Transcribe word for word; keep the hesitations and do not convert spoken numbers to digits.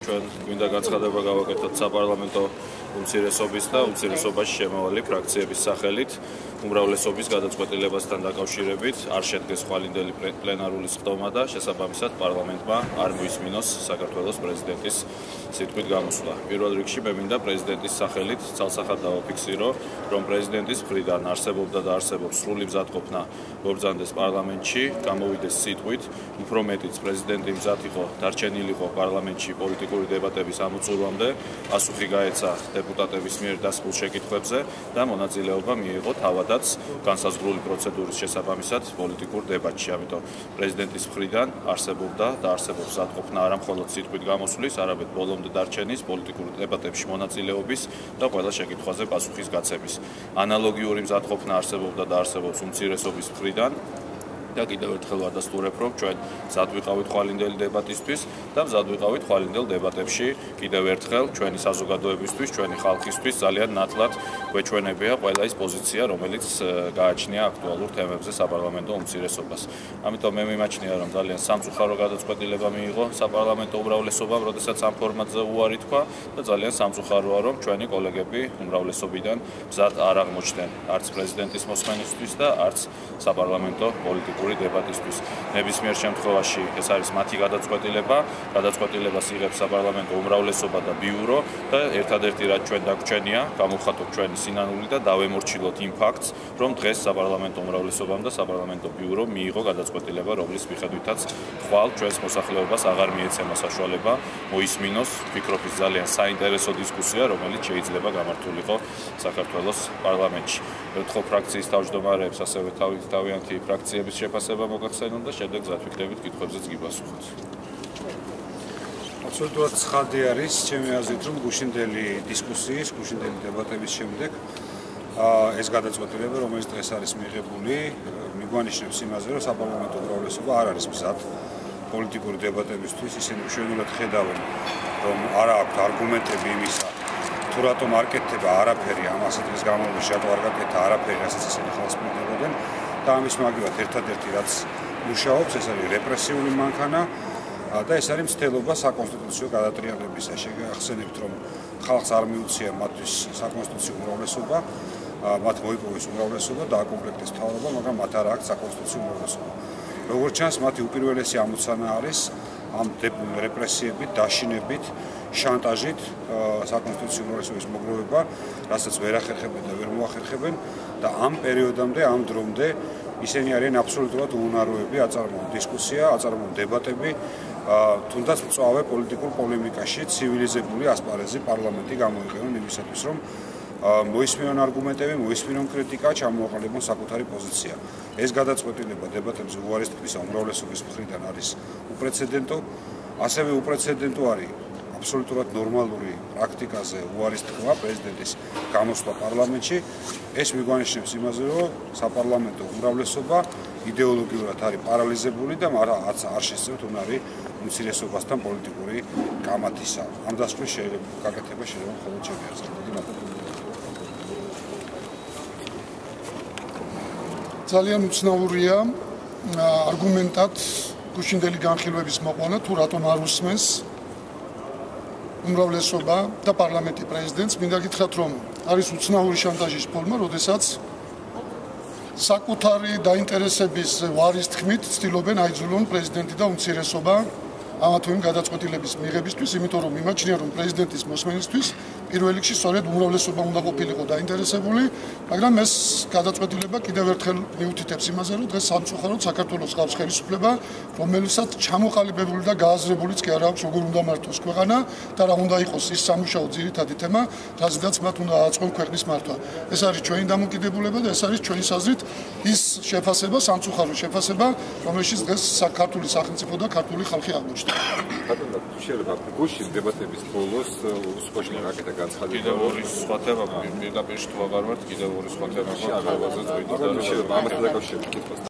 ჩვენ გვინდა განცხადება გავაკეთოთ საპარლამენტო უმცირესობის და უმცირესობაში შემავალი ფრაქციების სახელით უმრავლესობის გადაწყვეტილებასთან დაკავშირებით არ შედგეს ხვალინდელი პლენარული სხდომა და შესაბამისად პარლამენტმა არ მოისმინოს საქართველოს პრეზიდენტის სიტყვით გამოსვლა. პირველ რიგში მე მინდა პრეზიდენტის სახელით ცალსახად დავაფიქსირო, რომ პრეზიდენტის მხრიდან არსებობდა და არსებობს სრული მზადყოფნა მობრძანდეს პარლამენტში, გამოვიდეს სიტყვით, უფრო მეტიც პრეზიდენტი მზად იყო დარჩენილიყო პარლამენტში პოლიტიკური დებატების ამოწურვამდე, პასუხი გაეცა დეპუტატების მიერ დასმულ შეკითხვებზე და მონაწილეობა მიიღო თავადაც განსაზღვრული პროცედურის შესაბამისად პოლიტიკურ დებატში. ამიტომ პრეზიდენტის მხრიდან არსებობდა და არსებობს მზადყოფნა არა მხოლოდ სიტყვით გამოსვლის, არამედ ბოლომდე დარჩენის პოლიტიკურ დებატებში მონაწილეობის და ყველა შეკითხვაზე პასუხის გაცემის. ანალოგიური მზადყოფნა არსებობდა და არსებობს უმცირესობის მხრიდან და კიდევ ერთხელ ვადასტურებ, რომ ჩვენ მზად ვიყავით ხვალინდელი დებატისთვის და მზად ვიყავით ხვალინდელ დებატებში კიდევ ერთხელ ჩვენი საზოგადოებისთვის, ჩვენი ხალხისთვის ძალიან ნათლად გვეჩვენებია ყველა ის პოზიცია, რომელიც გააჩნია აქტუალურ თემებზე საპარლამენტო უმცირესობას. ამიტომ მე მიმაჩნია, რომ ძალიან სამწუხარო გადაწყვეტილება მიიღო საპარლამენტო უმრავლესობამ, როდესაც ამ ფორმატზე უარი თქვა და ძალიან სამწუხაროა, რომ ჩვენი კოლეგები უმრავლესობიდან მზად არ აღმოჩნდნენ არც პრეზიდენტის მოსმენისთვის და არც საპარლამენტო პოლიტიკურ დებატისთვის. ნებისმიერ შემთხვევაში ეს არის მათი გადაწყვეტილება, გადაწყვეტილებას იღებს საპარლამენტო უმრავლესობა და ბიურო და ერთადერთი რაც ჩვენ დაგვრჩენია, გამოვხატოთ ჩვენი სინანული და დავემორჩილოთ იმ ფაქტს, რომ დღეს საპარლამენტო უმრავლესობამ და საპარლამენტო ბიურომ მიიღო გადაწყვეტილება, რომლის მიხედვითაც ხვალ ჩვენს მოსახლეობას აღარ მიეცემა საშუალება მოისმინოს, ვფიქრობ ის ძალიან საინტერესო დისკუსია, რომელიც შეიძლება გამართულიყო საქართველოს პარლამენტში. ერთხელ ფრაქციის თავმჯდომარეებს ასევე თავიანთი ფრაქციების შეფასება მოგახსენოთ და შემდეგ გზად ვიქნებით კითხვებზეც გიპასუხოთ. აბსოლუტურად ცხადი არის ჩემი აზრით, რომ გუშინდელი დისკუსიის, გუშინდელი დებატების შემდეგ ეს გადაწყვეტილება, რომელიც დღეს არის მიღებული, მიგვანიშნებს იმაზე, რომ საპარლამენტო უმრავლესობა არ არის მზად პოლიტიკური დებატებისთვის, ისინი მშვენივრად ხედავენ, რომ არ აქვთ არგუმენტები იმისა, თუ რატომ არ კეთდება არაფერი ამ ასეთ დღის განმავლობაში, რატო არ გაკეთა არაფერი, რასაც ისინი ხალხს მიგდებოდნენ და ამის მაგივად ერთადერთი რაც მუშაობს, ეს არის რეპრესიული მანქანა და ეს არის მცდელობა საკონსტიტუციო გადატრიალებისა. შეგახსენებთ, რომ ხალხს არ მიუცია მათთვის საკონსტიტუციო უმრავლესობა, მათ მოიპოვეს უმრავლესობა და აკომპლექტეს მთავრობა, მაგრამ მათ არ აქვს საკონსტიტუციო უმრავლესობა. როგორც ჩანს, მათი უპირველესი ამოცანა არის ამ რეპრესიებით, დაშინებით, შანტაჟით საკონსტიტუციო უმრავლესობის მოგროვება, რასაც ვერ ახერხებენ და ვერ მოახერხებენ და ამ პერიოდამდე, ამ დრომდე ისინი არიან აბსოლუტურად უნაროები, აწარმოონ დისკუსია, აწარმოონ დებატები, თუნდაც მწვავე პოლიტიკურ პოლემიკაში ცივილიზებული ასპარეზი პარლამენტი გამოიყენონ იმისათვის, რომ მოისმინონ არგუმენტები, მოისმინონ კრიტიკა, ჩამოაყალიბონ საკუთარი პოზიცია. ეს გადაწყვეტილება დებატებზე უარის თქმისა უმრავლესობის მხრიდან არის უპრეცედენტო, ასევე უპრეცედენტო არის აბსოლუტურად ნორმალური პრაქტიკაზე უარის თქვა პრეზიდენტის გამოსვლა პარლამენტში. ეს მიგვანიშნებს იმაზე, რომ საპარლამენტო უმრავლესობა იდეოლოგიურად არის პარალიზებული და არც არ შესწევთ უნარი უმცირესობასთან პოლიტიკური კამათისა. ამ დასკვნის შეიძლება გაკეთება შეიძლება მხოლოდ ჩემი აზრით. ძალიან უცნაურია არგუმენტად გუშინდელი განხილვების მოყვანა, თუ რატომ არ უსმენს უმრავლესობა და პარლამენტი პრეზიდენტს. მინდა გითხრათ, რომ არის უცნაური შანტაჟის ფორმა, როდესაც საკუთარი დაინტერესების ვარის თქმით ცდილობენ აიძულონ პრეზიდენტი და უმცირესობა ამა თუ იმ გადაწყვეტილების მიღებისთვის, იმიტომ რომ მიმაჩნია, რომ პრეზიდენტის მოსმენისთვის პირველ რიგში სწორედ უმრავლესობა უნდა ყოფილიყო დაინტერესებული, მაგრამ ეს გადაწყვეტილება კიდევ ერთხელ მიუთითებს იმაზე, რომ დღეს სამწუხაროდ საქართველოს ხალხს ხელისუფლება, რომელსაც ჩამოყალიბებული და გააზრებულიც კი არ აქვს, როგორ უნდა მართოს ქვეყანა და რა უნდა იყოს ის სამუშაო ძირითადი თემა, რაზედაც მათ უნდა აწყონ ქვეყნის მართვა. ეს არის ჩვენი დამოკიდებულება და ეს არის ჩვენი აზრით ის შეფასება, სამწუხარო შეფასება, რომელშიც დღეს საქართველოს სახელმწიფო და ქართული ხალხი აღმოჩნდა. ბატონო, შეიძლება გუშინ დებატების ბოლოს უსყოშლი რაკეტა განცხადება. კიდევ ორი სხვა თემა, პირდაპირ თუ აღარ ვართ, კიდევ ორი სხვა თემა. ამასთან დაკავშირებით კითხვა